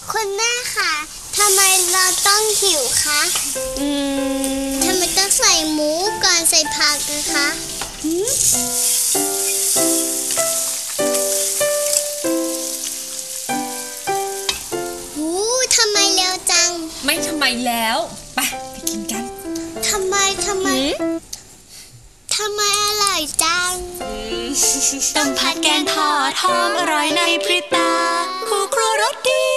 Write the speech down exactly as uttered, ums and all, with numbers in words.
คุณแม่ค่ะทำไมเราต้องหิวคะอืมทำไมต้องใส่หมูก่อนใส่ผักนะคะหืมหูทำไมเร็วจังไม่ทำไมแล้วไปไปกินกันทำไมทำไมทำไมอร่อยจังต้มผัดแกงทอดหอมอร่อยในพริบตาคู่ครัวรสดี